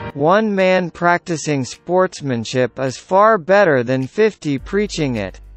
One man practicing sportsmanship is far better than 50 preaching it.